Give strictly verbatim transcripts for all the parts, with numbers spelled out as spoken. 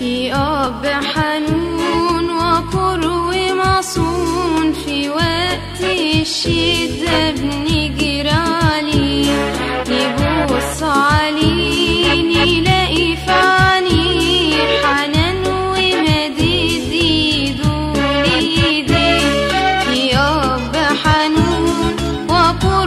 في أب حنون وقر ومصون، في وقت الشدة بنجري عليه، نبص عليه نلاقي في عينيه حنان ومدد ايده لإيديه. في أب حنون وقر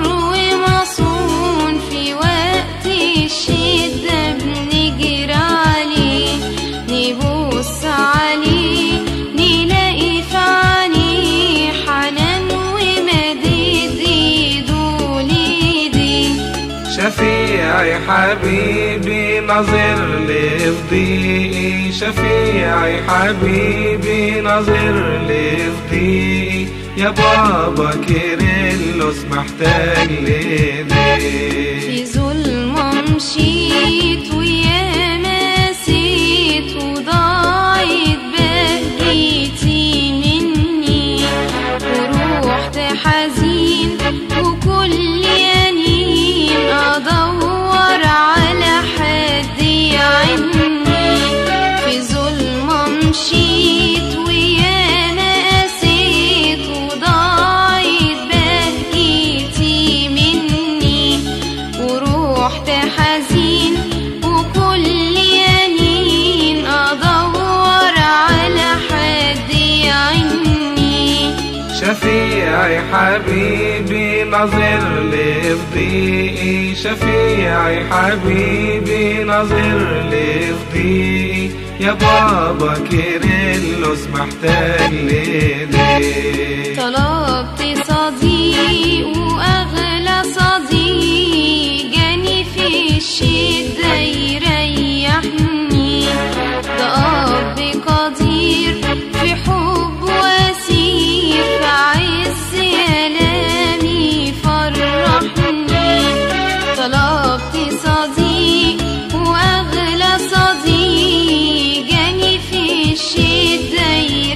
ومصون، في وقت الشدة بنجري عليه، نبص عليه نلاقي في عينيه حنان ومدد ايده لإيديه. شفيعي حبيبي نظر لفضيقي، شفيعي حبيبي نظر لفضيقي، يا بابا كيرلس محتاج لإيديك. في ظلمة مشيت ويا مسيت، وضاعت بهجتي مني، ورحت حزين وكل يمين أدور على حد يعيني. في ظلمة مشيت ويا مسيت، وضاعت بهجتي مني، ورحت حزين وكل يمين أدور على حد يعيني. شفيعي حبيبي نظر لفضيقي، شفيعي حبيبي نظر لفضيقي، يا بابا كيرلس محتاج لإيديك. طلبت صديق وأغلى صديق، جاني في الشدة يريحني، ده أب قدير في حب وسير، في عز ألامي فرحني. طلبت صديق وأغلى صديق، جاني في الشدة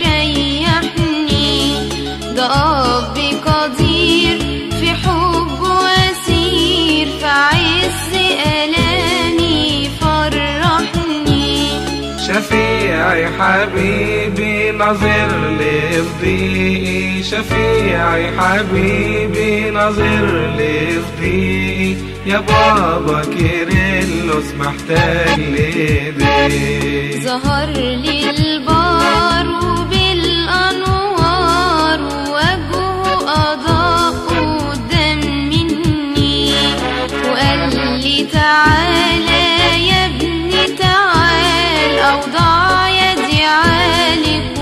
يريحني، ده أب قدير في حب وسير، في عز ألامي فرحني. شفيعي حبيبي نظر لفضيقي، شفيعي حبيبي نظر لفضيقي، يا بابا كيرلس محتاج لإيديك. ظهر لي البار وبالأنوار، ووجهه أضاء قدام مني، وقال لي تعالى يا ابني تعال، أوضع يدي عليك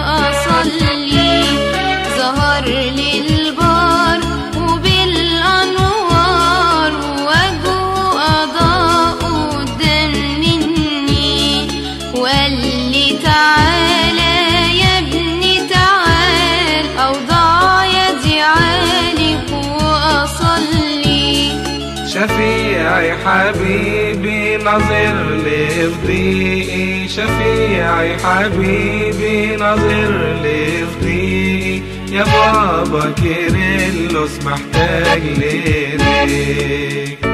وأصلي. ظهر لي البار وبالأنوار، ووجهه أضاء قدام مني، وقال لي تعالى يا ابني تعال، أوضع يدي عليك وأصلي. شفيعي حبيبي نظر لفضيقي، شفيعي حبيبي نظر لفضيقي، يا بابا كيرلس محتاج لإيديك.